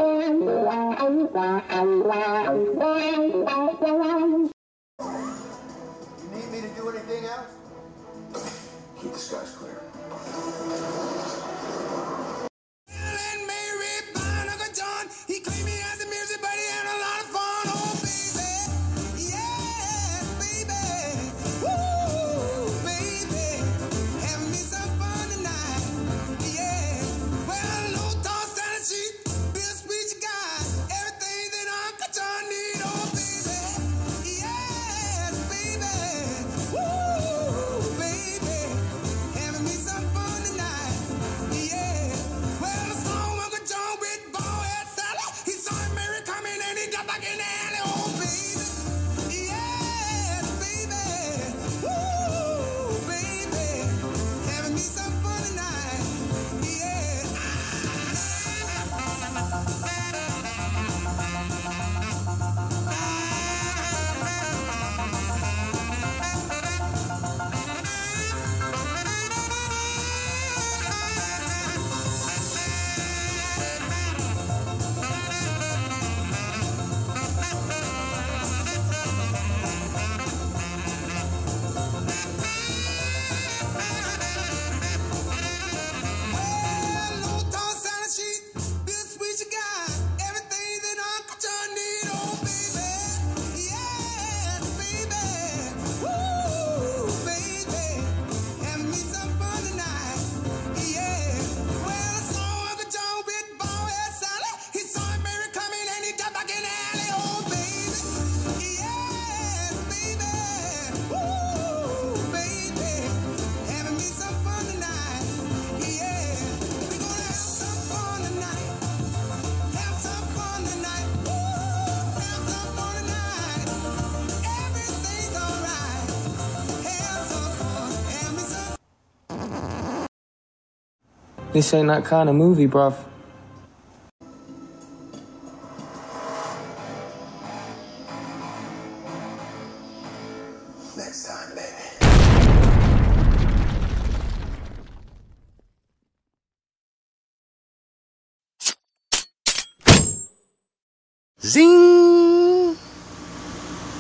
need me to do anything else? Keep the skies clear. He claimed me as a music buddy and a lot of fun, oh baby, yeah, baby, woo, baby, having me some fun tonight, yeah. Well, low toss down the street, Bill Squeegee got everything that Uncle John need, oh baby, yeah, baby, woo, baby, having me some fun tonight, yeah. Well, the song Uncle John with ball head salad. He saw Mary coming and he got back in the alley. Oh, baby. Yeah, baby. Woo, baby. Having me some fun tonight. Yeah. Well, low toss down the street, Bill Squeegee got everything that Uncle John need. Oh, baby. Yeah, baby. Woo, baby. Having me some fun tonight. Yeah. Well, I saw Uncle John with ball head salad. He saw Mary coming and he got back in the alley. Oh, baby. Yeah, baby. Woo, baby. Having me some fun tonight. Yeah. We're gonna have some fun tonight. Have some fun tonight. Woo, have some fun tonight. Everything's alright. Have some fun. Have me some. This ain't that kind of movie, bruv. Next time, baby. Zing!